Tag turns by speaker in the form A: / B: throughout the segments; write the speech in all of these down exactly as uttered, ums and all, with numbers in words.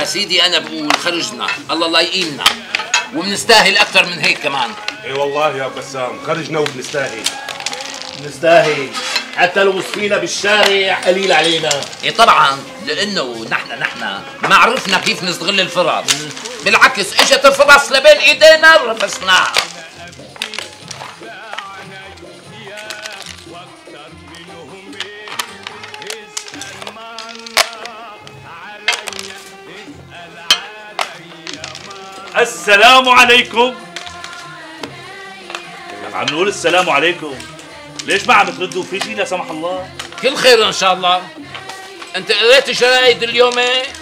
A: يا سيدي أنا بقول خرجنا، الله لا يقيمنا، وبنستاهل أكثر من هيك كمان.
B: اي والله يا بسام خرجنا وبنستاهل.
C: نستاهل حتى لو وصفينا بالشارع قليل علينا.
A: ايه طبعا، لانه نحن نحن ما عرفنا كيف نستغل الفرص، بالعكس اجت الفرص لبين ايدينا رفسناها.
D: السلام عليكم. عم نقول السلام عليكم، ليش ما عم تردوا؟ في شيء لا سمح الله؟
A: كل خير ان شاء الله. انت قريت الجرايد اليوم؟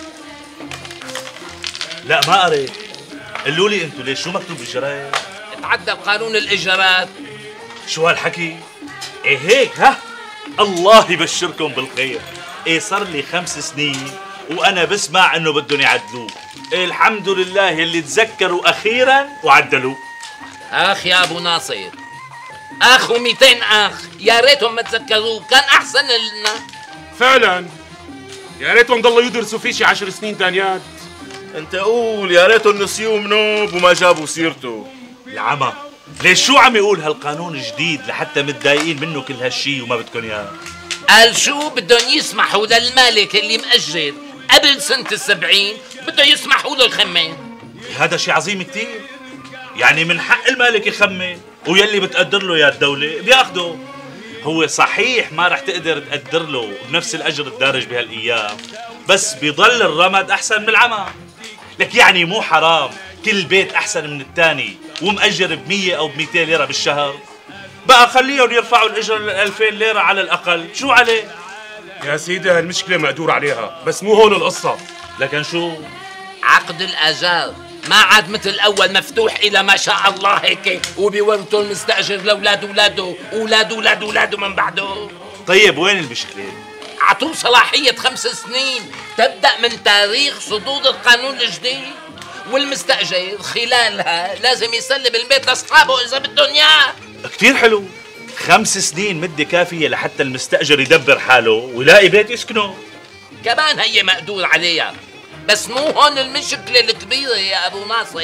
D: لا ما قريت. قولوا لي انتم ليش، شو مكتوب بالجرايد؟
A: تعدل قانون الايجارات.
D: شو هالحكي؟ ايه هيك ها؟ الله يبشركم بالخير. ايه صار لي خمس سنين وانا بسمع انه بدهم يعدلوه. إيه الحمد لله اللي تذكروا اخيرا وعدلوه.
A: اخ يا ابو ناصر، اخ ومئتين اخ، يا ريتهم ما تذكروه، كان احسن لنا.
B: فعلا يا ريتهم ضلوا يدرسوا فيه شي عشر سنين تانيات.
C: انت قول يا ريتهم نسيوه منوب وما جابوا سيرته.
D: العمى، ليش شو عم يقول هالقانون جديد لحتى متضايقين منه كل هالشي وما بدكم اياه؟
A: قال شو بدهم يسمحوا للمالك اللي مأجر قبل سنة السبعين، بده يسمحوا له يخمن.
D: هذا شيء عظيم كتير. يعني من حق المالك يخمن، ويلي بتقدر له يا الدولة بياخده. هو صحيح ما رح تقدر تقدر له بنفس الأجر الدارج بهالأيام، بس بيضل الرمد أحسن من العمى. لك يعني مو حرام كل بيت أحسن من الثاني ومأجر بمية أو بميتين ليرة بالشهر؟ بقى خليهم يرفعوا الأجر لألفين ليرة على الأقل، شو عليه؟
B: يا سيدي هالمشكلة مقدور عليها، بس مو هون القصة.
D: لكن شو؟
A: عقد الآجار ما عاد مثل الأول مفتوح إلى ما شاء الله هيك، وبيورثوا المستأجر لأولاد أولاده وأولاد أولاد أولاده من بعده.
D: طيب وين المشكلة؟
A: عطوه صلاحية خمس سنين تبدأ من تاريخ صدور القانون الجديد، والمستأجر خلالها لازم يسلم البيت لأصحابه إذا بدهم إياه.
D: كتير حلو. خمس سنين مدة كافية لحتى المستأجر يدبر حاله ويلاقي بيت يسكنه.
A: كمان هي مقدور عليها، بس مو هون المشكلة الكبيرة يا أبو ناصر.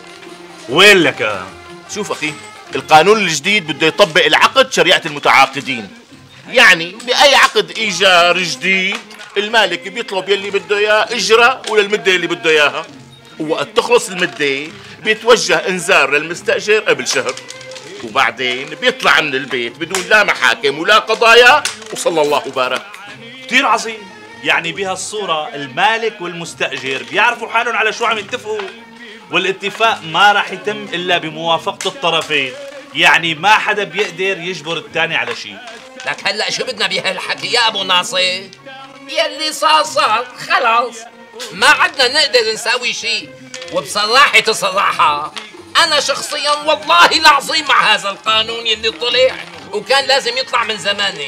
D: وين لك؟
C: شوف أخي، القانون الجديد بده يطبق العقد شريعة المتعاقدين. يعني بأي عقد إيجار جديد المالك بيطلب يلي بده إياه إجرة وللمدة اللي بده إياها، ووقت تخلص المدة بيتوجه إنذار للمستأجر قبل شهر، وبعدين بيطلع من البيت بدون لا محاكم ولا قضايا، وصلى الله وبارك.
D: كتير عظيم. يعني بهالصورة المالك والمستأجر بيعرفوا حالهم على شو عم يتفقوا، والاتفاق ما راح يتم إلا بموافقة الطرفين. يعني ما حدا بيقدر يجبر الثاني على شيء.
A: لك هلأ شو بدنا بهالحكي يا أبو ناصر؟ يلي صار صار خلاص، ما عدنا نقدر نساوي شيء. وبصراحة الصراحة أنا شخصيا والله العظيم مع هذا القانون يلي طلع، وكان لازم يطلع من زمانه.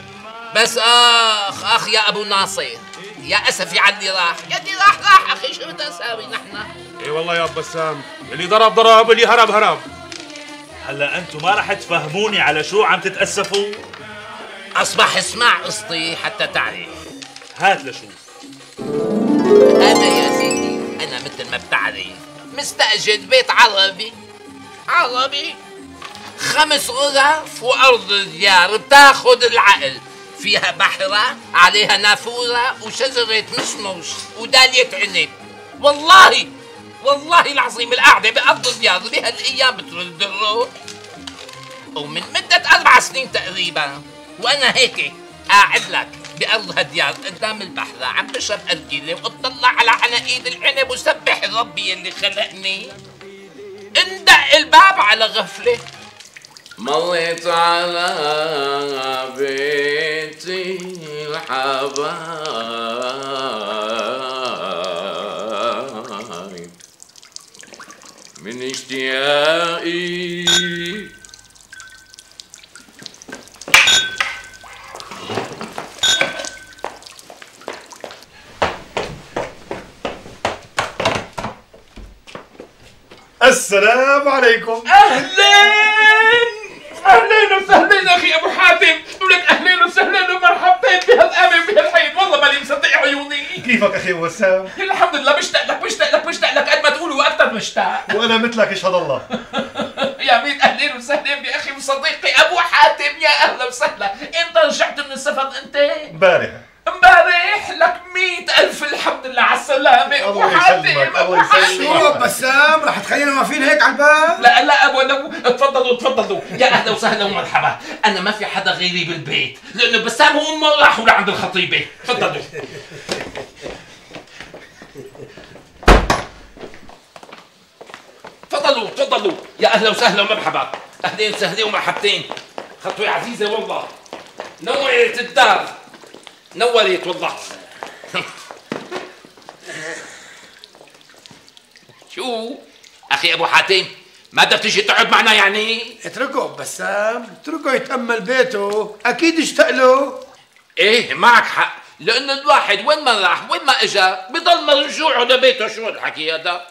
A: بس آخ آخ يا أبو ناصر، يا أسفي على اللي راح، يلي راح راح أخي، شو بدنا نساوي نحن؟
B: اي والله يا ابو بسام، اللي ضرب ضرب واللي هرب هرب.
D: هلا أنتم ما راح تفهموني على شو عم تتأسفوا؟
A: أصبح اسمع قصتي حتى تعرف.
D: هات لشوف.
A: أنا يا سيدي أنا مثل ما بتعرف مستأجر بيت عربي عربي خمس غرف وأرض ديار بتاخد العقل، فيها بحرة عليها نافورة وشجرة مشمش ودالية عنب. والله والله العظيم القعدة بأرض الديار بهالأيام بترد الروح. ومن مدة أربع سنين تقريبا وأنا هيك قاعد لك بأرض هالديار قدام البحرة عم بشرب أرجيلة وأطلع على عناقيد العنب وسبح ربي اللي خلقني. اندق الباب على غفلة، مريت على بيتي الحبايب من اشتياقي.
B: السلام عليكم.
A: أهلين اهلين وسهلين اخي ابو حاتم، ولك اهلين وسهلين ومرحبتين بهالامن بهالعيد، والله ماني مصدق عيوني.
E: كيفك اخي وسام؟
A: الحمد لله، مشتاق لك مشتاق لك مشتاق لك قد ما تقول واكثر مشتاق.
E: وانا مثلك يشهد الله.
A: يا ميت اهلين وسهلين باخي وصديقي ابو حاتم، يا اهلا وسهلا. امتى رجعت من السفر انت؟
E: امبارح.
A: امبارح؟ لك مئة ألف الحمد لله على السلامة أبو حاتم.
E: الله يسلمك.
F: شو بسام رح تخلينا واقفين هيك على الباب؟
A: لا لا ابدا، تفضلوا تفضلوا، يا اهلا وسهلا ومرحبا. انا ما في حدا غيري بالبيت لانه بسام وامه راحوا لعند الخطيبه. تفضلوا. تفضلوا تفضلوا، يا اهلا وسهلا ومرحبا. اهلين وسهلين ومرحبتين. خطوه عزيزه والله، نورت الدار نورت والله. شو اخي ابو حاتم، ما بدك تيجي تقعد معنا يعني؟
F: اتركه بسام، اتركه يتأمل بيته، اكيد اشتاق له.
A: ايه معك حق، لانه الواحد وين ما راح وين ما اجا بضل مرجوعه لبيته. شو الحكي هذا؟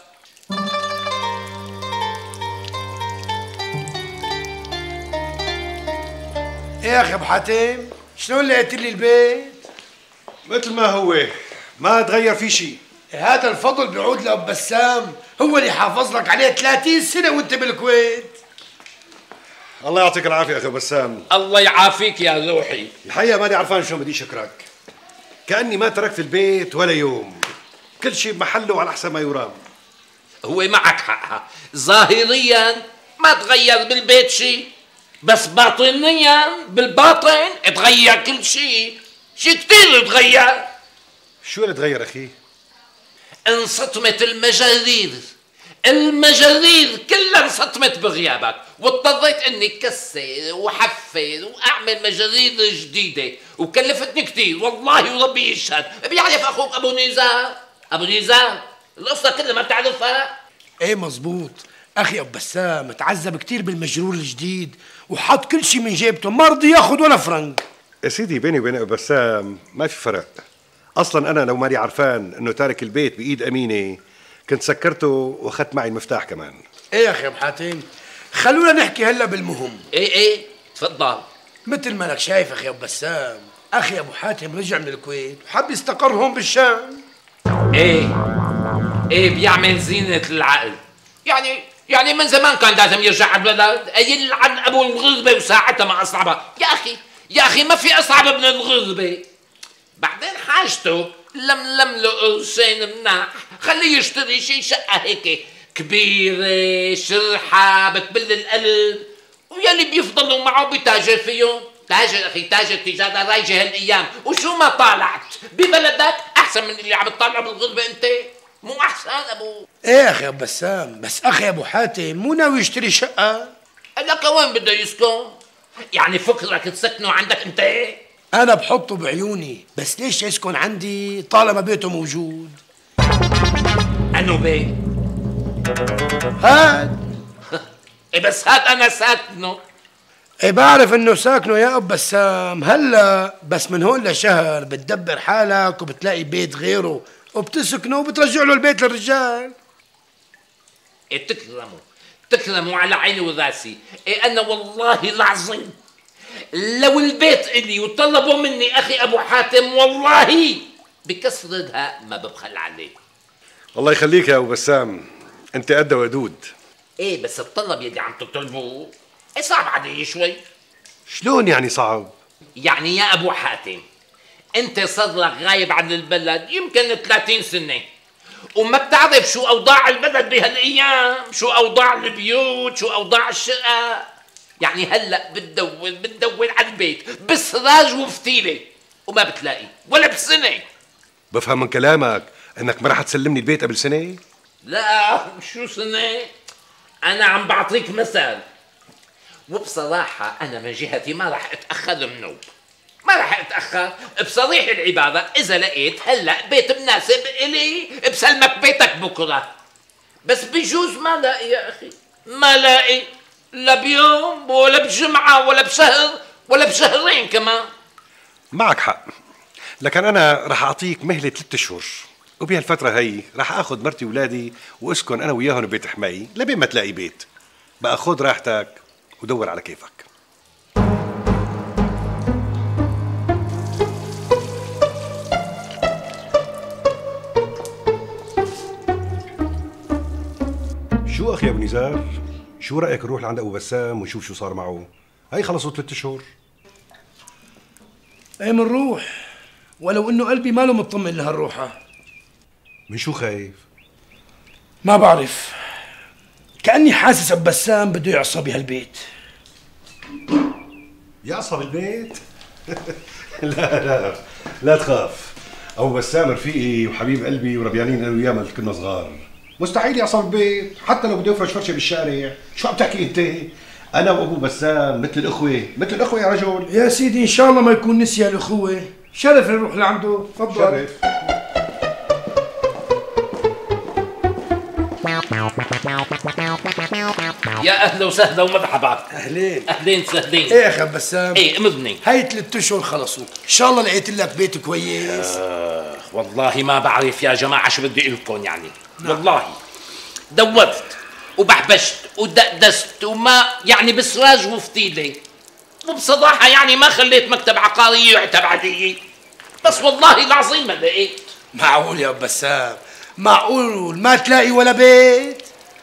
F: ايه يا اخي ابو حاتم، شلون لقيت لي البيت؟
E: مثل ما هو، ما تغير فيه شيء.
F: هذا الفضل بيعود لأب بسام، هو اللي حافظ لك عليه ثلاثين سنة وانت بالكويت.
E: الله يعطيك العافية اخي بسام.
A: الله يعافيك يا روحي.
E: الحقيقة ماني عرفان شلون بدي شكرك. كأني ما تركت البيت ولا يوم، كل شيء بمحله على أحسن ما يرام.
A: هو معك حق، ظاهريا ما تغير بالبيت شيء، بس باطنيا بالباطن تغير كل شيء، شيء كثير تغير.
E: شو اللي تغير اخي؟
A: انصطمت المجارير، المجارير كلها انصطمت بغيابك، واضطريت اني كسر وحفر واعمل مجارير جديده، وكلفتني كثير والله وربي يشهد. بيعرف اخوك ابو نزار؟ ابو نزار القصه كلها ما بتعرفها؟
F: ايه مزبوط، اخي ابو بسام تعذب كثير بالمجرور الجديد وحط كل شيء من جيبته، ما رضي ياخذ ولا فرنك.
E: يا سيدي بيني وبين ابو بسام ما في فرق. اصلا انا لو ماني عرفان انه تارك البيت بايد امينه كنت سكرته واخذت معي المفتاح كمان.
F: ايه يا اخي ابو حاتم، خلونا نحكي هلا بالمهم.
A: ايه ايه تفضل.
F: مثل ما لك شايف اخي ابو بسام، اخي ابو حاتم رجع من الكويت وحب يستقر هون بالشام.
A: ايه ايه بيعمل زينة العقل، يعني يعني من زمان كان لازم يرجع على البلد، يلعن ابو الغربة وساعتها ما اصعبها. يا اخي يا اخي ما في اصعب من الغربة. بعدين حاجته لملم له قرشين مناح، خليه يشتري شي شقة هيك كبيرة شرحة بتبل القلب، ويلي بيفضلوا معه بيتاجر فيهم. تاجر اخي تاجر، تجارة رايجة هالايام، وشو ما طالعت ببلدك احسن من اللي عم تطالعه بالغربة انت، مو احسن ابو؟
F: ايه يا اخي ابو بسام، بس اخي ابو حاتم مو ناوي يشتري شقة.
A: لك وين بده يسكن؟ يعني فكرك تسكنه عندك انت؟
F: انا بحطه بعيوني، بس ليش يسكن عندي طالما بيته موجود؟
A: انو بيت؟
F: هاد.
A: ايه بس هاد انا ساكنه.
F: ايه بعرف انه ساكنه يا ابو بسام، هلا بس من هون لشهر بتدبر حالك وبتلاقي بيت غيره وبتسكنه وبترجع له البيت للرجال.
A: ايه تكرموا تكرموا على عيني وراسي. ايه انا والله العظيم لو البيت الي وطلبوا مني اخي ابو حاتم والله بكسر الها ما ببخل عليه.
E: الله يخليك يا ابو بسام، انت قد ودود.
A: ايه بس الطلب يلي عم تطلبوه ايه صعب علي شوي.
E: شلون يعني صعب؟
A: يعني يا ابو حاتم انت صار لك غايب عن البلد يمكن ثلاثين سنة، وما بتعرف شو اوضاع البلد بهالايام، شو اوضاع البيوت، شو اوضاع الشقق. يعني هلا بتدور بتدور على البيت بسراج وفتيله وما بتلاقي ولا بسنه.
E: بفهم من كلامك انك ما رح تسلمني البيت قبل سنه؟
A: لا شو سنه، انا عم بعطيك مثل، وبصراحه انا من جهتي ما رح اتاخر منوب، ما رح اتاخر. بصريح العباره اذا لقيت هلا بيت مناسب الي بسلمك بيتك بكره، بس بجوز ما لاقي يا اخي، ما لاقي لا بيوم ولا بجمعه ولا بشهر ولا بشهرين كمان.
E: معك حق، لكن انا رح اعطيك مهله ثلاث اشهر، وبهالفتره هي رح اخذ مرتي واولادي واسكن انا وياهم ببيت حماي لبين ما تلاقي بيت. بقى خذ راحتك ودور على كيفك. شو اخي ابو نزار؟ شو رايك نروح لعند ابو بسام ونشوف شو صار معه؟ هي خلصوا ثلاث اشهر.
F: ايه منروح، ولو انه قلبي ماله مطمئن لهالروحه.
E: من شو خايف؟
F: ما بعرف، كأني حاسس ابو بسام بده يعصى بهالبيت.
E: يعصى بالبيت؟ لا لا لا تخاف، ابو بسام رفيقي وحبيب قلبي وربيانين انا وياه مال كنا صغار، مستحيل يعصى بالبيت حتى لو بده يفرش فرشه بالشارع. شو عم تحكي انت؟ انا وابو بسام مثل الاخوه، مثل الاخوه يا رجل.
F: يا سيدي ان شاء الله ما يكون نسي الاخوه، شرف نروح لعنده. تفضل.
E: شرف.
A: يا اهلا وسهلا ومرحبا.
F: اهلين.
A: اهلين سهلين.
F: ايه يا اخي بسام.
A: ايه امرني.
F: هاي ثلاث اشهر خلصوا، ان شاء الله لقيت لك بيت كويس.
A: آه والله ما بعرف يا جماعه شو بدي لكم يعني. نعم. والله دورت وبحبشت ودقدست وما يعني بسراج وفتيله، وبصراحه يعني ما خليت مكتب عقاري يعتب علي، بس والله العظيم ما لقيت.
F: معقول يا ابو بسام؟ معقول ما تلاقي ولا بيت؟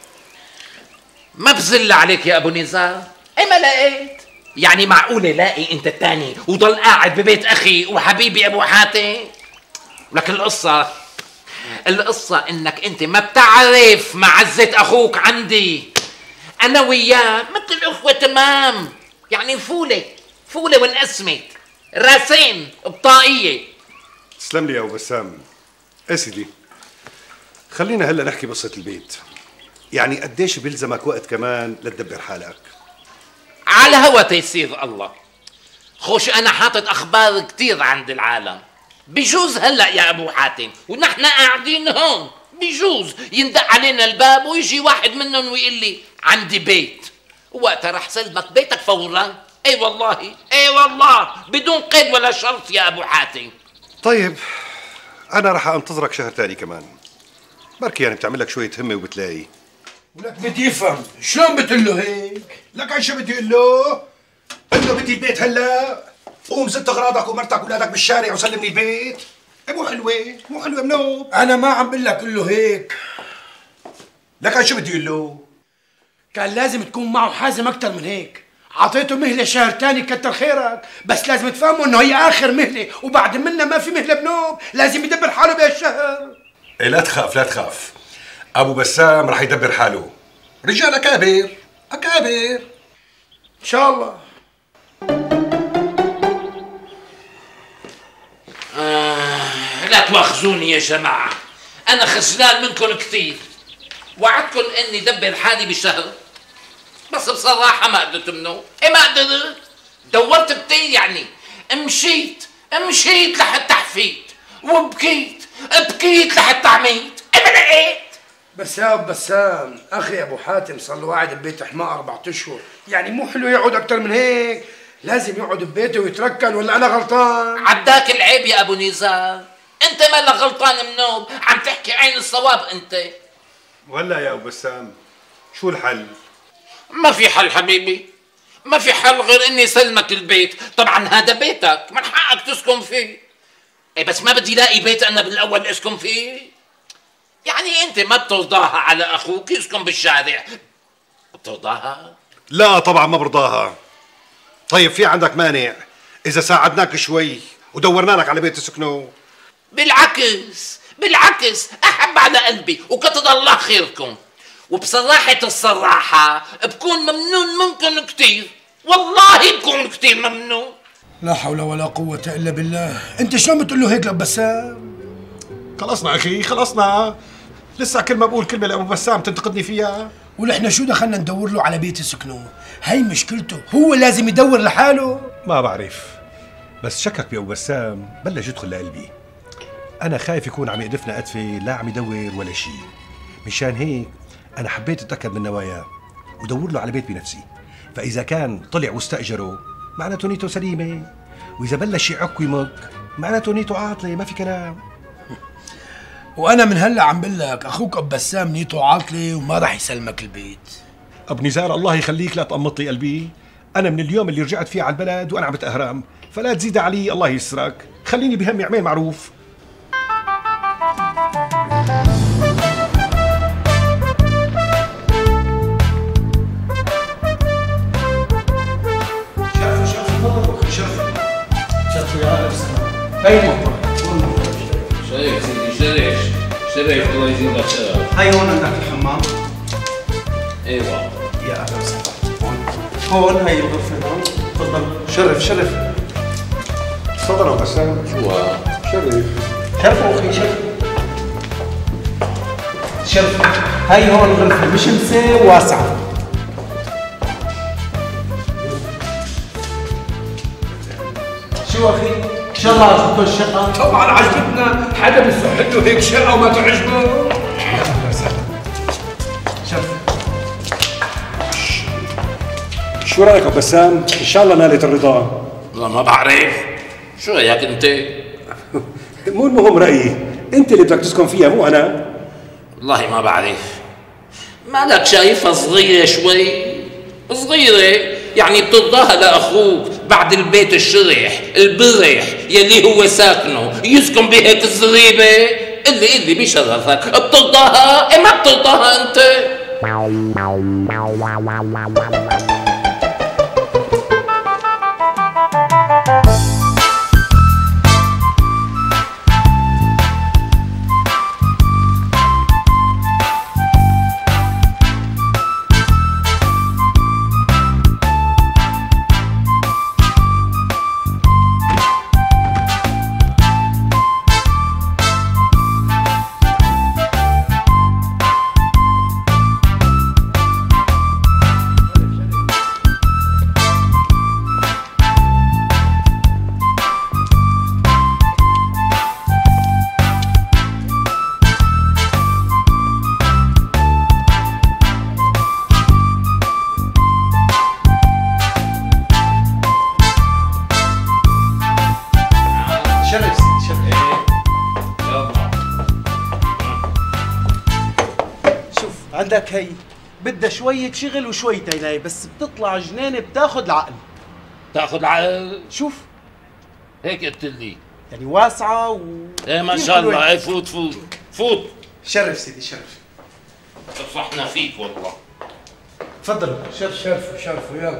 A: ما بزل عليك يا ابو نزار، ايه ما لقيت؟ يعني معقوله لاقي انت الثاني وضل قاعد ببيت اخي وحبيبي ابو حاتم؟ لك القصه القصه انك انت ما بتعرف معزه اخوك عندي. انا وياه مثل الاخوه تمام، يعني فوله فوله وانقسمت راسين بطاقيه.
E: تسلم لي يا ابو بسام. ايه سيدي، خلينا هلا نحكي قصه البيت. يعني قديش بيلزمك وقت كمان لتدبر حالك؟
A: على هوا تيسير الله. خوش انا حاطط اخبار كتير عند العالم، بجوز هلا يا ابو حاتم ونحن قاعدين هون بجوز يندق علينا الباب ويجي واحد منهم ويقول لي عندي بيت، وقتها رح سلمك بيتك فورا. اي والله اي والله بدون قيد ولا شرط يا ابو حاتم.
E: طيب انا رح انتظرك شهر تاني كمان، بركي يعني بتعمل لك شويه همه وبتلاقي.
F: ولك بدي افهم شلون بتقول له هيك؟
E: لك عن شو بدي اقول له؟ قل له بدي البيت هلا، قوم زت اغراضك ومرتك واولادك بالشارع وسلمني البيت. مو حلوه مو حلوه منوب.
F: انا ما عم بقول لك قل له هيك.
E: لك عن شو بدي اقول له؟
F: كان لازم تكون معه حازم اكثر من هيك. عطيته مهله شهر تاني كتر خيرك، بس لازم تفهموا انه هي اخر مهله وبعد منها ما في مهله بنوب، لازم يدبر حاله بهالشهر.
E: إيه لا تخاف لا تخاف، ابو بسام رح يدبر حاله، رجال اكابر اكابر
F: ان شاء الله.
A: آه لا تواخذوني يا جماعه، انا خجلان منكم كثير. وعدكم اني دبر حالي بشهر، بس بصراحه ما قدرت منه. ايه ما قدرت، دورت كثير يعني، مشيت مشيت لحتى حفيت وبكيت بكيت لحتى عميت. ايه ما لقيت.
F: بس يا ابو بسام اخي ابو حاتم صار له قاعد ببيت حماه اربع اشهر، يعني مو حلو يقعد اكثر من هيك، لازم يقعد ببيته ويتركن. ولا انا غلطان؟
A: عداك العيب يا ابو نزار، انت مالك غلطان منوب، عم تحكي عين الصواب انت.
E: وهلا يا ابو بسام شو الحل؟
A: ما في حل حبيبي، ما في حل غير اني سلمك البيت. طبعا هذا بيتك من حقك تسكن فيه. ايه بس ما بدي لاقي بيت انا بالاول اسكن فيه. يعني انت ما بترضاها على اخوك يسكن بالشارع؟ بترضاها؟
E: لا طبعا ما برضاها. طيب في عندك مانع اذا ساعدناك شوي ودورنا لك على بيت تسكنه؟
A: بالعكس بالعكس احب على قلبي وكتر الله خيركم. وبصراحة الصراحة بكون ممنون منكم كتير، والله بكون كتير ممنون.
F: لا حول ولا قوة إلا بالله. أنت شلون بتقول له هيك لأبو بسام؟
E: خلصنا أخي خلصنا، لسه كل ما بقول كلمة لأبو بسام تنتقدني فيها.
F: ونحن شو دخلنا ندور له على بيت يسكنه؟ هي مشكلته، هو لازم يدور لحاله.
E: ما بعرف، بس شكك بأبو بسام بلش يدخل لقلبي. أنا خايف يكون عم يقدفنا قدفة لا عم يدور ولا شيء. مشان هيك أنا حبيت أتأكد من نواياه ودور له على بيت بنفسي، فإذا كان طلع واستأجره معناته نيته سليمة، وإذا بلش يعك ويمك معناته نيته عاطلة، ما في كلام.
F: وأنا من هلا عم بقول لك أخوك أبو بسام نيته عاطلة وما راح يسلمك البيت.
E: أبو نزار الله يخليك لا تقمط لي قلبي، أنا من اليوم اللي رجعت فيه على البلد وأنا عم بتأهرم، فلا تزيد علي الله يسرك، خليني بهمي عمل معروف.
A: شرف الله يزيدك خير.
F: هاي هون عندك الحمام.
A: ايوه
F: يا اهلا وسهلا. هون هون هاي الغرفة هون. تفضل. شرف شرف.
E: تفضل ابو بسام.
A: شو ها؟
E: شرف.
F: شرفوا اخي شرف. شرف. هاي هون الغرفة مشمسة وواسعة. شو اخي؟ ان شاء الله عجبتكم الشقة؟ طبعا عجبتنا، حدا بيصح له هيك شقة وما تعجبه؟ اهلا وسهلا. شرف.
E: شو رايك ابو بسام؟ ان شاء الله نالت الرضا.
A: والله ما بعرف. شو رايك انت؟
E: مو المهم رايي، انت اللي بدك تسكن فيها مو انا.
A: والله ما بعرف. مالك شايفها صغيرة شوي؟ صغيرة يعني بترضاها لأخوك بعد البيت الشرح البرح يلي هو ساكنه يسكن بهيك الزريبة؟ اللي اللي بشرفك بترضاها؟ إيه ما بترضاها أنت؟
F: عندك هي بدها شوية شغل وشوية عناية، بس بتطلع جنينة بتاخذ العقل.
A: تاخذ العقل؟
F: شوف
A: هيك قلت لي
F: يعني واسعة و
A: ايه ما شاء الله. ايه فوت فوت فوت.
F: شرف سيدي شرف.
A: صحنا فيك والله.
F: تفضلوا. شرف شرف شرف يلا.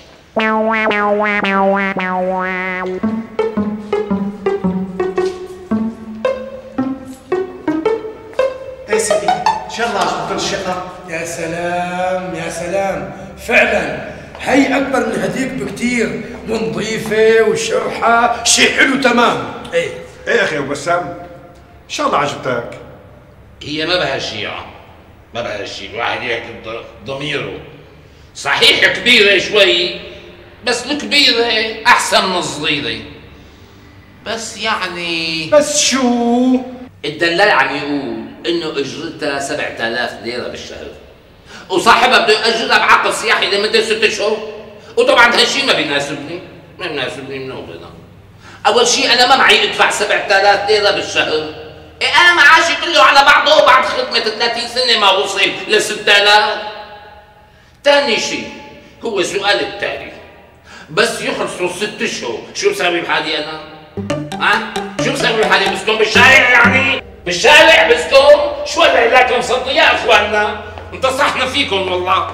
F: ايه سيدي ان شاء الله عجبتكم الشقة. يا سلام يا سلام فعلا هي اكبر من هديك بكتير ونظيفة وشرحة شيء حلو تمام. ايه
E: ايه يا اخي ابو بسام ان شاء الله عجبتك.
A: هي ما بها شيء ما بها شيء، الواحد يعتب ضميره. صحيح كبيرة شوي بس الكبيرة أحسن من الصغيرة. بس يعني
F: بس شو؟
A: الدلال عم يقول إنه أجرتها سبعة آلاف ليرة بالشهر، وصاحبها بده يأجرها بعقد سياحي لمدة ست أشهر، وطبعا هالشيء ما بيناسبني، ما بيناسبني من وبنا. أول شيء أنا ما معي أدفع سبعة آلاف ليرة بالشهر. إيه أنا معاشي كله على بعضه بعد خدمة ثلاثين سنة ما وصل ل ستة آلاف. ثاني شيء هو سؤال التالي، بس يخلصوا ست اشهر شو بسوي بحالي انا؟ ها؟ شو بسوي بحالي؟ بسكن بالشارع يعني؟ بالشارع بسكن؟ شو العلاقة مصدق يا اخواننا؟ انتصحنا فيكم والله.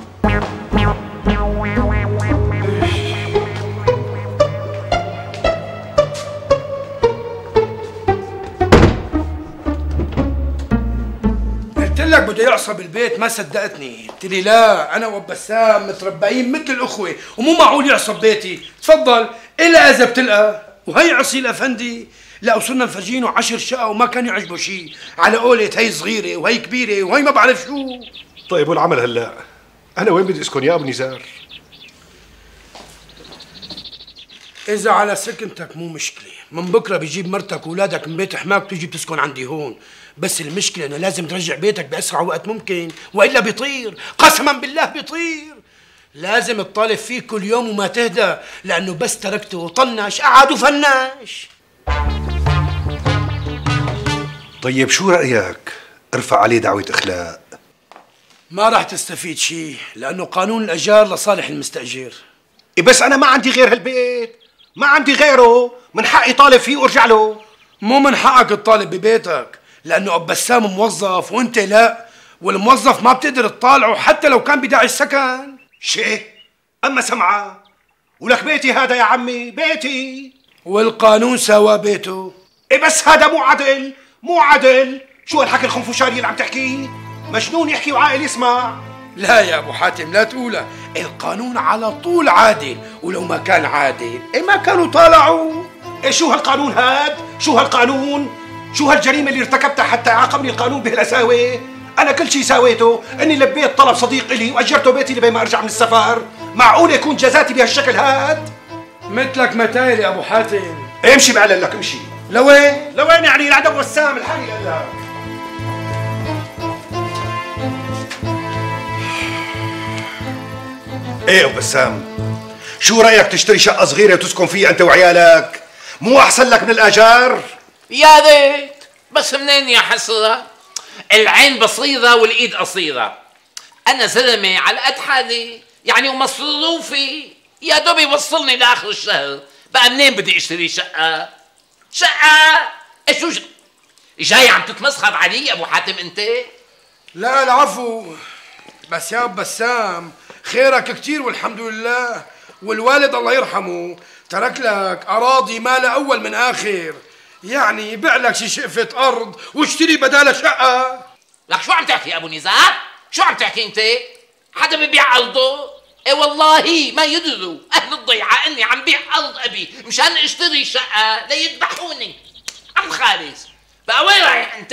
F: قلت لك بده يعصب البيت ما صدقتني. قلت لي لا انا وبسام متربعين مثل الاخوه ومو معقول يعصب بيتي. تفضل الا اذا بتلقى. وهي اصيل افندي لا وصلنا مفرجينه عشر شقق وما كان يعجبه شيء، على قولة هي صغيره وهي كبيره وهي ما بعرف شو.
E: طيب والعمل هلا انا وين بدي اسكن يا ابو نزار؟
F: اذا على سكنتك مو مشكله، من بكره بيجيب مرتك واولادك من بيت حماك وتيجي بتسكن عندي هون. بس المشكله انه لازم ترجع بيتك باسرع وقت ممكن والا بيطير، قسما بالله بيطير. لازم تطالب فيه كل يوم وما تهدى، لانه بس تركته وطنش قعد وفناش.
E: طيب شو رايك ارفع عليه دعوه اخلاء؟
F: ما راح تستفيد شيء لانه قانون الاجار لصالح المستاجر.
E: إيه بس انا ما عندي غير هالبيت، ما عندي غيره، من حقي طالب فيه وارجع له.
F: مو من حقك تطالب ببيتك لانه ابو بسام موظف وانت لا، والموظف ما بتقدر تطالعه حتى لو كان بداعي السكن.
E: شيء اما سمعه ولك بيتي هذا يا عمي بيتي،
F: والقانون سوا بيته.
E: إيه بس هذا مو عدل، مو عدل. شو هالحكي الخنفشاري اللي عم تحكيه؟ مجنون يحكي وعاقل يسمع.
F: لا يا ابو حاتم لا تقولها، القانون على طول عادل، ولو ما كان عادل ايه ما كانوا طالعوا.
E: ايه شو هالقانون هاد؟ شو هالقانون؟ شو هالجريمة اللي ارتكبتها حتى عاقبني القانون بهالقساوة؟ أنا كل شيء سويته إني لبيت طلب صديق إلي وأجرته بيتي لبين ما أرجع من السفر، معقول يكون جزاتي بهالشكل هاد؟
F: مثلك متايل يا ابو حاتم.
E: امشي بعلن لك امشي.
F: لوين؟
E: لوين يعني لعند أبو بسام الحي لك. ايه ابو بسام، شو رايك تشتري شقه صغيره وتسكن فيها انت وعيالك؟ مو احسن لك من الاجار؟
A: يا ريت، بس منين يا حسره؟ العين بصيره والايد قصيره. انا زلمه على قد حالي يعني، ومصروفي يا دوب يوصلني لاخر الشهر، بقى منين بدي اشتري شقه؟ شقه؟ ايش شو جاي عم تتمسخر علي ابو حاتم انت؟
F: لا العفو، بس يا ابو بسام خيرك كتير والحمد لله، والوالد الله يرحمه ترك لك اراضي ما لا اول من اخر، يعني بيع لك شي شقفه ارض واشتري بدالها شقه.
A: لك شو عم تحكي يا ابو نزار؟ شو عم تحكي انت؟ حدا ببيع ارضه؟ ايه والله ما يدروا اهل الضيعه اني عم بيع ارض ابي مشان اشتري شقه ليذبحوني. عم خالص بقى وين رايح انت؟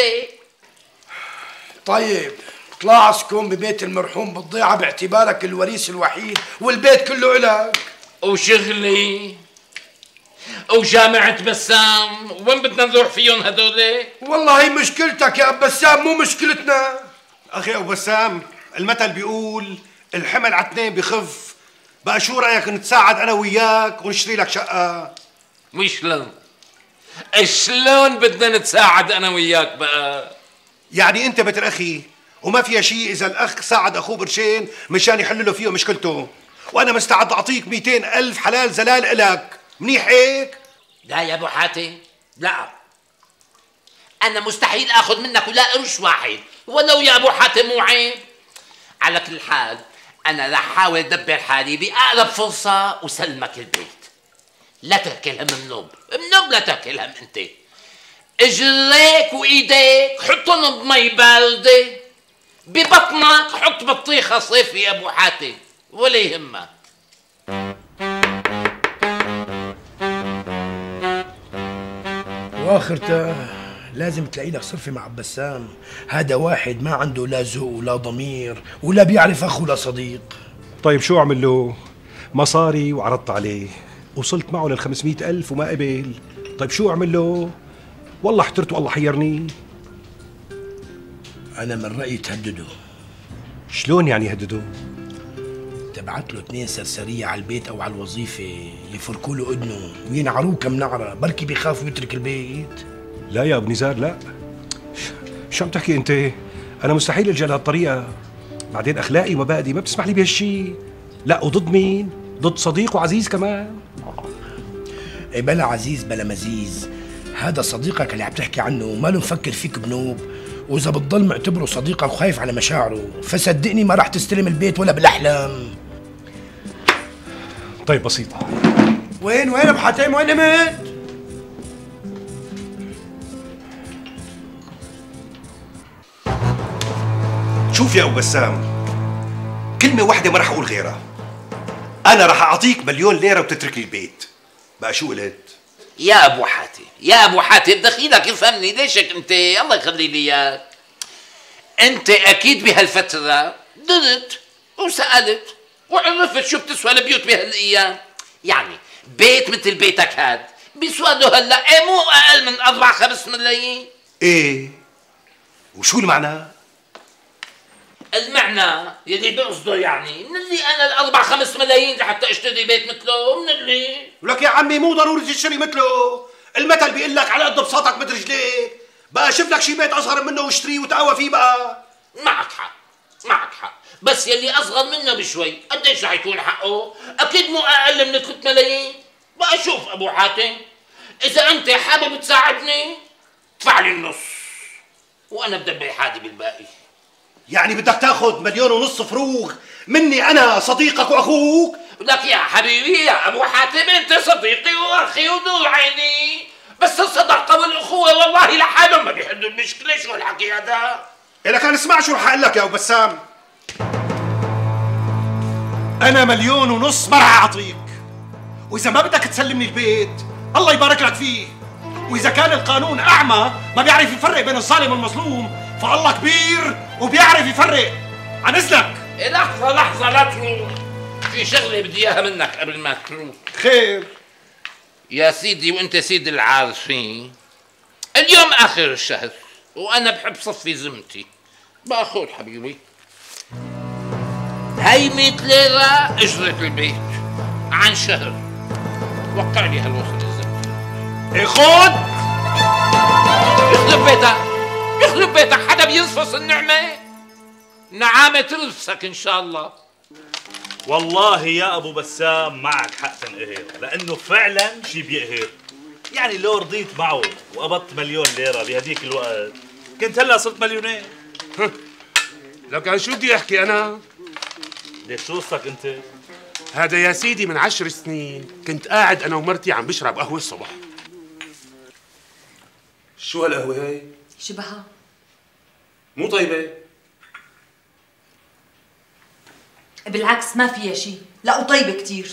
F: طيب اطلع اسكن ببيت المرحوم بالضيعه باعتبارك الوريث الوحيد والبيت كله إلك.
A: وشغلي وجامعة بسام وين بدنا نروح فيهم هدول؟
F: والله مشكلتك يا ابو بسام مو مشكلتنا.
E: اخي ابو بسام المثل بيقول الحمل على اثنين بخف، بقى شو رايك نتساعد انا وياك ونشتري لك شقه؟
A: وشلون؟ شلون بدنا نتساعد انا وياك بقى؟
E: يعني انت بتر اخي وما فيها شيء اذا الاخ ساعد اخوه قرشين مشان يحل له فيه مشكلته، وانا مستعد اعطيك مئتين الف حلال زلال الك، منيح هيك؟
A: لا يا ابو حاتم لا، انا مستحيل اخذ منك ولا قرش واحد ولو يا ابو حاتم مو عيب. على كل حال انا رح احاول ادبر حالي باقرب فرصه وسلمك البيت. لا تاكل هم منوب منوب، لا تاكل هم انت. اجريك وايديك حطهم بمي بارده، ببطنك حط بطيخه صيفي يا ابو حاتم ولا يهمك.
F: واخرته لازم تلاقي لك صرفه مع عبد بسام، هذا واحد ما عنده لا ذوق ولا ضمير ولا بيعرف اخو ولا صديق.
E: طيب شو اعمل له؟ مصاري وعرضت عليه، وصلت معه لل خمسمئة ألف وما قبل. طيب شو اعمل له؟ والله احترت والله حيرني.
F: انا من رايي تهدده.
E: شلون يعني يهدده؟
F: تبعت له اثنين سرسريه على البيت او على الوظيفه يفركوا له اذنه وينعروه كم نعره، بركي بيخاف ويترك البيت.
E: لا يا ابو نزار لا، شو عم تحكي انت؟ انا مستحيل الجا لهالطريقه، بعدين اخلاقي ومبادئي ما بتسمح لي بهالشيء. لا وضد مين؟ ضد صديق وعزيز كمان.
F: اي بلا عزيز بلا مزيز، هذا صديقك اللي عم تحكي عنه ماله مفكر فيك بنوب، واذا بتضل معتبره صديقك وخايف على مشاعره فصدقني ما راح تستلم البيت ولا بالاحلام.
E: طيب بسيطه.
F: وين وين ابو حاتم وين نمت؟
E: شوف يا ابو بسام، كلمه واحده ما راح اقول غيرها، انا راح اعطيك مليون ليره وتترك لي البيت. بقى شو قلت؟
A: يا ابو حاتم يا ابو حاتم دخيلك افهمني، ليشك انت الله يخلي لي اياك. انت اكيد بهالفتره درت وسالت وعرفت شو بتسوى البيوت بهالايام. يعني بيت مثل بيتك هاد بيسوى له هلا ايه مو اقل من اربع خمس ملايين.
E: ايه وشو المعنى؟
A: المعنى يلي بقصده يعني من اللي انا الاربع خمس ملايين لحتى اشتري بيت مثله، من اللي
E: ولك يا عمي مو ضروري تشتري مثله، المثل بيقول لك على قد بساطك مثل رجليك. بقى شوف لك شي بيت اصغر منه واشتريه وتقوى فيه بقى.
A: معك حق معك حق، بس يلي اصغر منه بشوي قديش رح يكون حقه؟ اكيد مو اقل من ثلاث ملايين. بقى شوف ابو حاتم، اذا انت حابب تساعدني ادفع لي النص وانا بدبر حالي بالباقي.
E: يعني بدك تاخذ مليون ونص فروغ مني انا صديقك واخوك؟
A: لك يا حبيبي يا ابو حاتم انت صديقي واخي ونور عيني، بس الصداقة والأخوة والله لحالهم ما بيحلوا المشكلة. شو الحكي هذا؟
E: إلك أنا اسمع شو رح أقول لك يا أبو بسام. أنا مليون ونص مرة أعطيك، وإذا ما بدك تسلمني البيت الله يبارك لك فيه، وإذا كان القانون أعمى ما بيعرف يفرق بين الظالم والمظلوم فالله كبير وبيعرف يفرق. عن إذنك.
A: لحظة لحظة لا تروح، في شغلة بدي إياها منك قبل ما تروح.
E: خير
A: يا سيدي وأنت سيد العارفين، اليوم آخر الشهر وأنا بحب صفي ذمتي. باخذ حبيبي هاي مية ليرة أجرة البيت عن شهر، وقع لي هالوصل الزمن.
E: إيه خد.
A: يخرب بيتك يخرب بيتك، حدا بينصص النعمة؟ نعامة ترزقك إن شاء الله.
D: والله يا أبو بسام معك حق تنقهر، لأنه فعلا شي بيقهر. يعني لو رضيت معه وقبضت مليون ليرة بهديك الوقت كنت هلا صرت مليونير.
B: لكن شو بدي احكي انا؟
D: ليش شو قصتك انت؟
B: هذا يا سيدي من عشر سنين كنت قاعد انا ومرتي عم بشرب قهوه الصبح. شو هالقهوه هاي؟
G: شبهها
B: مو طيبه.
G: بالعكس ما فيها شيء، لا وطيبه كتير.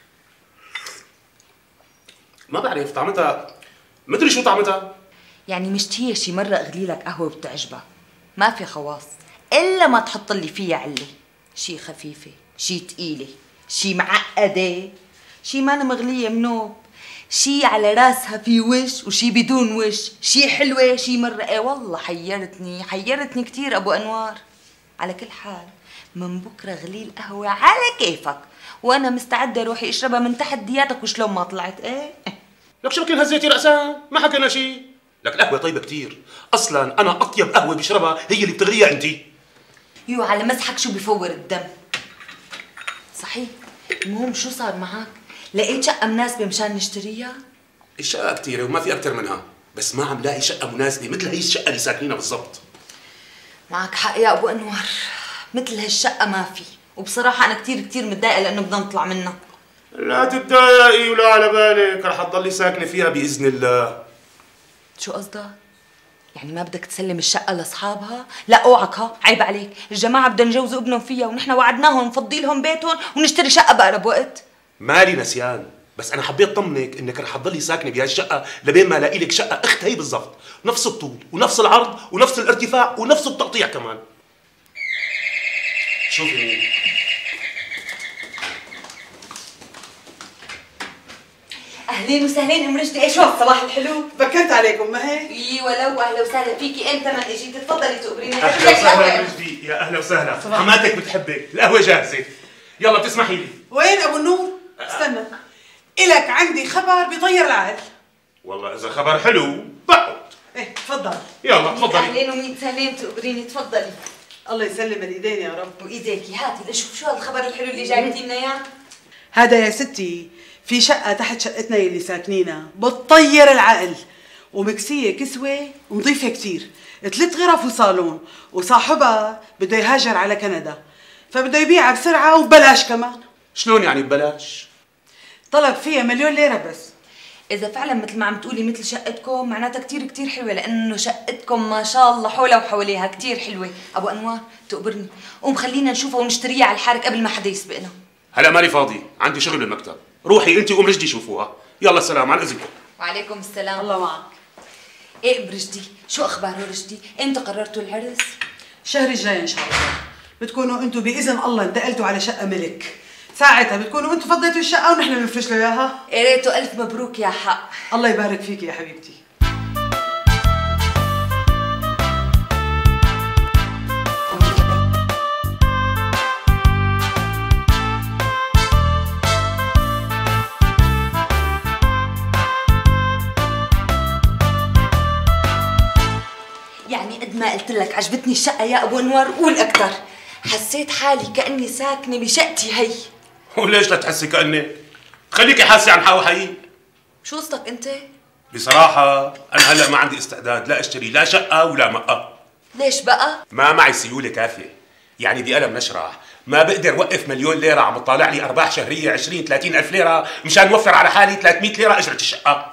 B: ما بعرف طعمتها، مدري شو طعمتها.
G: يعني مش هي شي مرة اغلي لك قهوة بتعجبك، ما في خواص الا ما تحط لي فيها علة، شي خفيفة، شي تقيلة، شي معقدة، شي ما مغلية منوب، شي على راسها في وش وشي بدون وش، شي حلوة شي مرة. ايه والله حيرتني حيرتني كتير ابو انوار. على كل حال من بكرة غلي القهوة على كيفك، وانا مستعدة روحي اشربها من تحدياتك وشلون ما طلعت. ايه
B: لك شو بكين هزيتي رأسها؟ ما حكينا شيء. لك القهوة طيبة كتير، أصلاً أنا أطيب قهوة بشربها هي اللي بتغليها أنت.
G: يو على مزحك شو بفور الدم. صحيح، المهم شو صار معك؟ لقيت شقة مناسبة مشان نشتريها؟
B: الشقة كتيرة وما في أكتر منها، بس ما عم لاقي شقة مناسبة مثل هي الشقة اللي ساكنينها بالضبط.
G: معك حق يا أبو أنوار، مثل هالشقة ما في، وبصراحة أنا كتير كتير متضايقة لأنه بدنا نطلع منها.
B: لا تتضايقي ولا على بالك، رح تضلي ساكنة فيها بإذن الله.
G: شو قصدك؟ يعني ما بدك تسلم الشقة لأصحابها؟ لا اوعك، ها عيب عليك، الجماعة بدنا نجوزوا ابنهم فيها ونحن وعدناهم نفضي لهم بيتهم ونشتري شقة بأقرب وقت.
B: مالي نسيان، بس أنا حبيت طمنك إنك رح تضلي ساكنة بهالشقة لبين ما ألاقي لك شقة أخت هي بالضبط، نفس الطول ونفس العرض ونفس الارتفاع ونفس التقطيع كمان. شوفي
G: اهلين وسهلين ام رشدي، ايش هو الصباح الحلو؟
H: بكرت عليكم ما هيك؟
G: اي ولو، اهلا وسهلا فيكي، امتى ما اجيتي؟ تفضلي تقبريني.
B: اهلا وسهلا رشدي، يا اهلا وسهلا، حماتك بتحبك، القهوه جاهزه، يلا بتسمحي لي.
H: وين ابو النور؟ استنى، الك عندي خبر بيطير العقل.
B: والله اذا خبر حلو بقعد.
H: ايه تفضل.
B: يلا تفضلي.
G: اهلين وميت سهلين، تقبريني تفضلي.
H: الله يسلم الايدين يا رب.
G: وايديكي، هاتي لشوف شو هالخبر الحلو اللي جايبتي لنا اياه.
H: هذا يا ستي في شقة تحت شقتنا اللي ساكنينها بتطير العقل، ومكسية كسوة ونظيفة كتير، ثلاث غرف وصالون، وصاحبها بده يهاجر على كندا فبده يبيعها بسرعة وببلاش كمان.
B: شلون يعني ببلاش؟
H: طلب فيها مليون ليرة بس.
G: إذا فعلا مثل ما عم تقولي مثل شقتكم معناتها كتير كتير حلوة، لأنه شقتكم ما شاء الله حولها وحواليها كتير حلوة. أبو أنوار تقبرني، قوم خلينا نشوفها ونشتريها على الحارك قبل ما حدا يسبقنا.
B: هلا مالي فاضي، عندي شغل بالمكتب، روحي أنت وأم رشدي شوفوها، يلا سلام عن إذنكم.
G: وعليكم السلام.
H: الله معك.
G: إيه برشدي، شو أخباره رشدي؟ إمتى قررتوا العرس؟
H: الشهر الجاي إن شاء الله، بتكونوا أنتوا بإذن الله انتقلتوا على شقة ملك، ساعتها بتكونوا أنتوا فضيتوا الشقة ونحن بنفرش له إياها.
G: يا ريته ألف مبروك يا حق.
H: الله يبارك فيك يا حبيبتي.
G: يعني قد ما قلت لك عجبتني الشقة يا أبو أنوار قول أكتر، حسيت حالي كأني ساكنة بشقتي هي.
B: وليش لا تحسي كأنك؟ خليكي حاسة عن حق وحقيقي.
G: شو قصدك أنت؟
B: بصراحة أنا هلا ما عندي استعداد لا أشتري لا شقة ولا مقة.
G: ليش بقى؟
B: ما معي سيولة كافية، يعني بقلم نشرح ما بقدر وقف مليون ليرة عم تطالع لي أرباح شهرية عشرين ثلاثين ألف ليرة مشان نوفر على حالي ثلاثمية ليرة أجرة الشقة.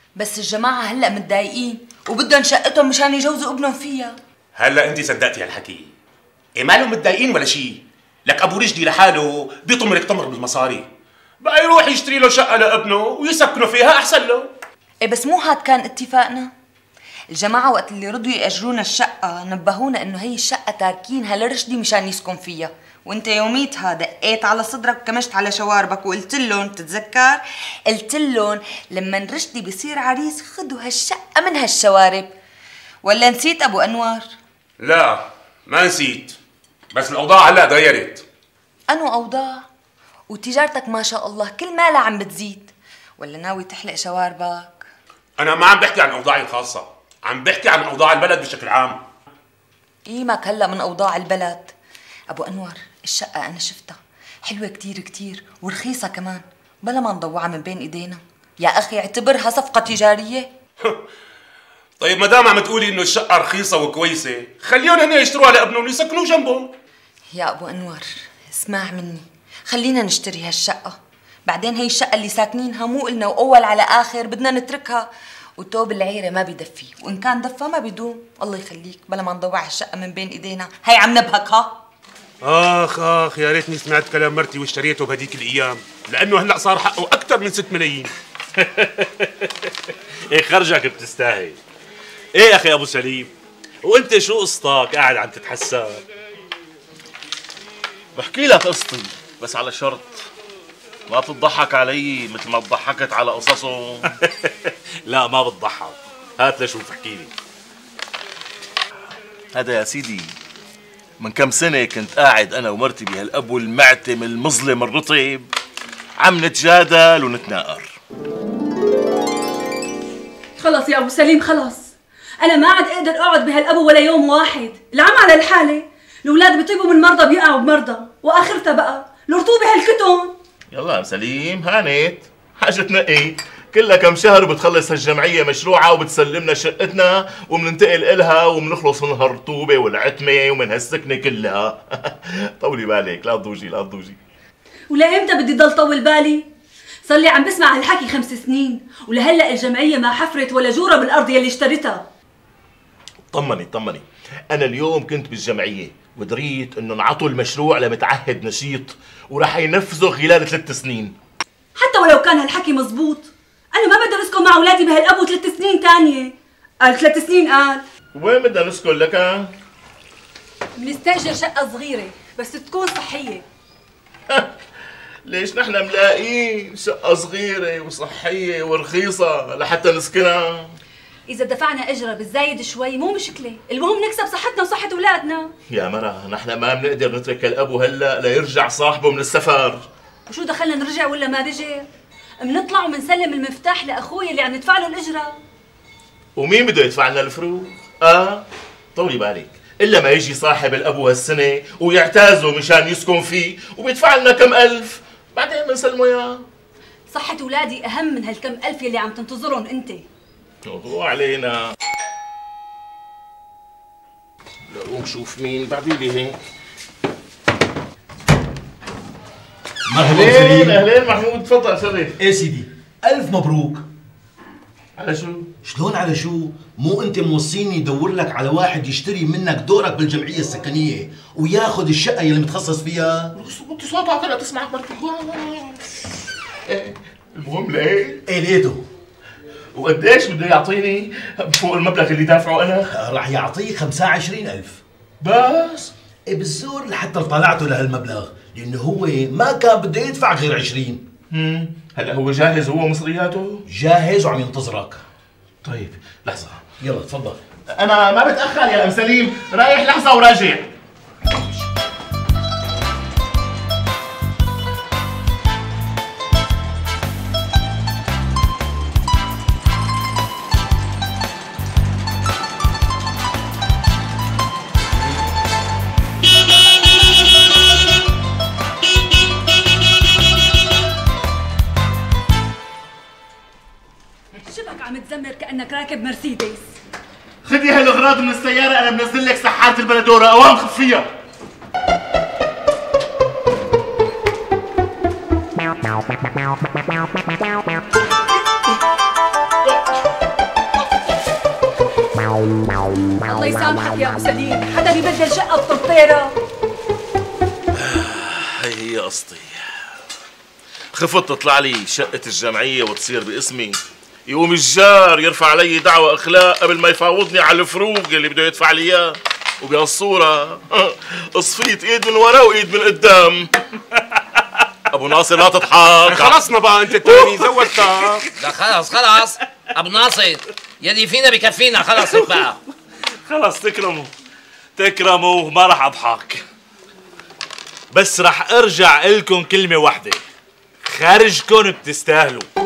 G: بس الجماعة هلأ متضايقين وبدهم شقتهم مشان يجوزوا ابنهم فيها.
B: هلا انت صدقتي هالحكي؟ ايه مالهم متضايقين ولا شيء؟ لك ابو رشدي لحاله بيطمرك تمر بالمصاري، بقى يروح يشتري له شقه لابنه ويسكنوا فيها احسن له.
G: ايه بس مو هاد كان اتفاقنا؟ الجماعة وقت اللي رضوا يأجرونا الشقة نبهونا انه هي الشقة تاركينها لرشدي مشان يسكن فيها، وانت يوميتها دقيت على صدرك وكمشت على شواربك وقلت لهم، تتذكر؟ قلت لهم لما رشدي بيصير عريس خدوا هالشقة من هالشوارب. ولا نسيت ابو انوار؟
B: لا ما نسيت، بس الاوضاع هلا تغيرت.
G: انو اوضاع؟ وتجارتك ما شاء الله كل مالها عم بتزيد، ولا ناوي تحلق شواربك؟
B: انا ما عم بحكي عن اوضاعي الخاصه، عم بحكي عن اوضاع البلد بشكل عام.
G: ايمك هلا من اوضاع البلد. ابو انور الشقه انا شفتها حلوه كتير كتير ورخيصه كمان، بلا ما نضوعها من بين ايدينا. يا اخي اعتبرها صفقه تجاريه.
B: طيب ما دام عم تقولي انه الشقه رخيصه وكويسه، خليهم هن يشتروها لابنهم ويسكنوا جنبهم.
G: يا ابو انور اسمع مني، خلينا نشتري هالشقه، بعدين هي الشقه اللي ساكنينها مو إلنا واول على اخر بدنا نتركها، وتوب العيره ما بيدفي، وان كان دفى ما بيدوم. الله يخليك بلا ما نضوع الشقه من بين ايدينا، هي عم نبهكها.
B: اخ اخ يا ريتني سمعت كلام مرتي واشتريته بهديك الايام، لانه هلا صار حقه اكثر من ستة ملايين.
D: ايه خرجك بتستاهل. ايه يا اخي ابو سليم، وانت شو قصتك قاعد عم تتحسب؟
C: بحكي لك قصتي بس على شرط ما تضحك علي مثل ما تضحكت على قصصهم.
D: لا ما بتضحك، هات لشوف احكي لي.
C: هذا يا سيدي من كم سنة كنت قاعد أنا ومرتي بهالأبو المعتم المظلم الرطب عم نتجادل ونتناقر.
I: خلص يا أبو سليم خلص، أنا ما عاد أقدر أقعد بهالأبو ولا يوم واحد، العم على الحالة، الأولاد بيطيبوا من مرضى بيقعوا بمرضى، وآخرتها بقى الرطوبة هالكتن.
C: يلا يا سليم هانت حاجة تنقي، كلها كم شهر وبتخلص هالجمعية مشروعها وبتسلمنا شقتنا وبننتقل إلها وبنخلص من هالرطوبة والعتمة ومن هالسكنة كلها. طولي بالك لا تضوجي لا تضوجي.
I: ولا إمتى بدي ضل طول بالي؟ صار لي عم بسمع هالحكي خمس سنين، ولهلا الجمعية ما حفرت ولا جورة بالأرض يلي اشتريتها.
C: طمني طمني، أنا اليوم كنت بالجمعية ودريت إنه انعطوا المشروع لمتعهد نشيط وراح ينفذه خلال ثلاث سنين.
I: حتى ولو كان هالحكي مزبوط، أنا ما بقدر أسكن مع أولادي بهالأبو ثلاث سنين تانية. قال ثلاث سنين قال.
C: وين بدنا نسكن لك؟
I: بنستأجر شقة صغيرة بس تكون صحية.
C: ليش نحن ملاقيين شقة صغيرة وصحية ورخيصة لحتى نسكنها؟
I: إذا دفعنا أجرة بالزايد شوي مو مشكلة، المهم نكسب صحتنا وصحة أولادنا.
C: يا مرة نحن ما بنقدر نترك الأبو هلا ليرجع صاحبه من السفر.
I: وشو دخلنا نرجع ولا ما رجع؟ بنطلع وبنسلم المفتاح لأخوي اللي عم ندفع له الأجرة.
C: ومين بده يدفع لنا الفروق؟ آه طولي بالك، إلا ما يجي صاحب الأبو هالسنة ويعتازه مشان يسكن فيه وبيدفع لنا كم ألف، بعدين بنسلمه إياه.
I: صحة أولادي أهم من هالكم ألف يلي عم تنتظرهم أنت.
C: هو علينا. لقوم شوف مين بعدين لي هيك.
J: مرحبا
C: اهلين اهلين محمود، تفضل شرف.
J: ايه سيدي الف مبروك.
C: على شو؟
J: شلون على شو؟ مو انت موصيني ادور لك على واحد يشتري منك دورك بالجمعيه السكنيه وياخذ الشقه اللي متخصص فيها؟
C: انت صوتك هلا تسمعك مرتك. ايه المهم لقيت؟
J: ايه لقيته.
C: وقديش بده يعطيني فوق المبلغ اللي دافعه انا؟
J: راح يعطيك خمسة وعشرين ألف
C: بس؟
J: ايه بالزور لحتى طلعته لهالمبلغ، لانه هو ما كان بده يدفع غير عشرين.
C: امم هلا هو جاهز هو مصرياته؟
J: جاهز وعم ينتظرك.
C: طيب لحظة،
J: يلا تفضل.
C: أنا ما بتأخر يا أم سليم، رايح لحظة وراجع.
I: شبك عم تزمر كأنك راكب مرسيدس.
C: خدي هالاغراض من السيارة، أنا بنزل لك سحارة البلدورة، أوام خفيها.
I: ابو سليم، حدا بيبدل شقه بطنطيره.
C: هي هي قصتي. خفت تطلع لي شقة الجمعية وتصير باسمي، يقوم الجار يرفع علي دعوى اخلاء قبل ما يفاوضني على الفروق اللي بده يدفع لي اياه، وبهالصورة اصفيت ايد من ورا وايد من قدام. ابو ناصر لا تضحك.
B: خلصنا بقى انت التاني زودتها.
A: لا خلاص خلاص ابو ناصر، يلي فينا بكفينا خلاص بقى.
D: خلاص تكرموا تكرموا، ما راح اضحك، بس راح ارجع لكم كلمة واحدة، خارجكم بتستاهلوا.